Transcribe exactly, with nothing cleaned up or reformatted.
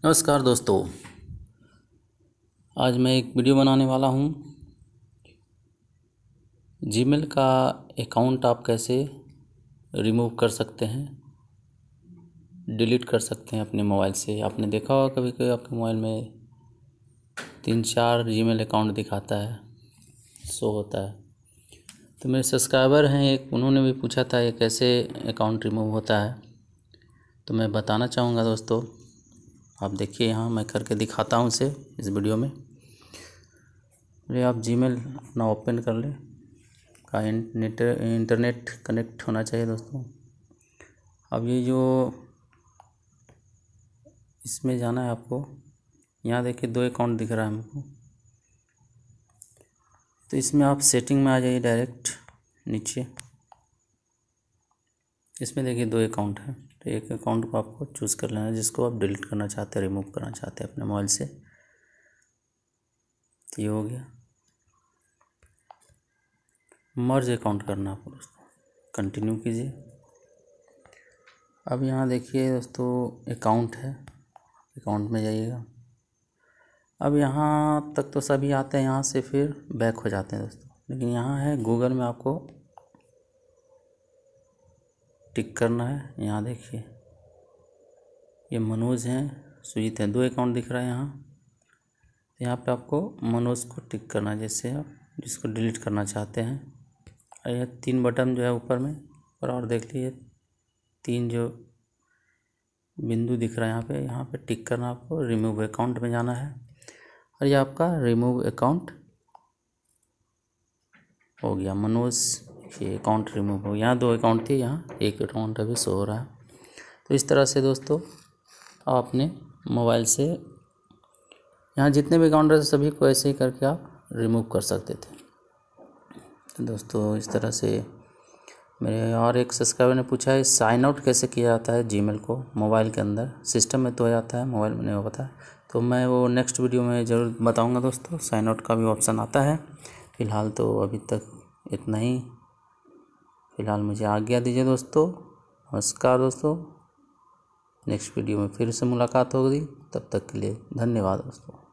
नमस्कार दोस्तों, आज मैं एक वीडियो बनाने वाला हूँ। जीमेल का अकाउंट आप कैसे रिमूव कर सकते हैं, डिलीट कर सकते हैं अपने मोबाइल से। आपने देखा होगा कभी कभी आपके मोबाइल में तीन चार जीमेल अकाउंट दिखाता है, शो होता है। तो मेरे सब्सक्राइबर हैं एक, उन्होंने भी पूछा था ये कैसे अकाउंट रिमूव होता है, तो मैं बताना चाहूँगा दोस्तों। आप देखिए, यहाँ मैं करके दिखाता हूँ इसे इस वीडियो में। ये आप जीमेल अपना ओपन कर लें, का इंटरनेट इंटरनेट कनेक्ट होना चाहिए दोस्तों। अब ये जो इसमें जाना है आपको, यहाँ देखिए दो अकाउंट दिख रहा है हमको। तो इसमें आप सेटिंग में आ जाइए डायरेक्ट नीचे। इसमें देखिए दो अकाउंट है, तो एक अकाउंट को आपको चूज़ कर लेना है जिसको आप डिलीट करना चाहते हैं, रिमूव करना चाहते हैं अपने मोबाइल से। तो ये हो गया। मर्ज अकाउंट करना आपको दोस्तों, कंटिन्यू कीजिए। अब यहाँ देखिए दोस्तों अकाउंट है, अकाउंट में जाइएगा। अब यहाँ तक तो सभी आते हैं, यहाँ से फिर बैक हो जाते हैं दोस्तों। लेकिन यहाँ है गूगल में आपको टिक करना है। यहाँ देखिए ये मनोज हैं, सुजीत हैं, दो अकाउंट दिख रहा है यहाँ। तो यहाँ पे आपको मनोज को टिक करना है, जैसे आप जिसको डिलीट करना चाहते हैं। और यह तीन बटन जो है ऊपर में ऊपर, और देख लीजिए तीन जो बिंदु दिख रहा है यहाँ पे, यहाँ पे टिक करना आपको। रिमूव अकाउंट में जाना है और ये आपका रिमूव अकाउंट हो गया। मनोज ये अकाउंट रिमूव हो गया। यहाँ दो अकाउंट थे, यहाँ एक अकाउंट अभी शो हो रहा है। तो इस तरह से दोस्तों आप अपने मोबाइल से यहाँ जितने भी अकाउंट रहते सभी को ऐसे ही करके आप रिमूव कर सकते थे। तो दोस्तों इस तरह से मेरे और एक सब्सक्राइबर ने पूछा है साइन आउट कैसे किया जाता है जीमेल को मोबाइल के अंदर। सिस्टम में तो हो जाता है, मोबाइल में नहीं हो पाता। तो मैं वो नेक्स्ट वीडियो में ज़रूर बताऊंगा दोस्तों। साइन आउट का भी ऑप्शन आता है। फ़िलहाल तो अभी तक इतना ही। फ़िलहाल मुझे आज्ञा दीजिए दोस्तों। नमस्कार दोस्तों, नेक्स्ट वीडियो में फिर से मुलाकात होगी। तब तक के लिए धन्यवाद दोस्तों।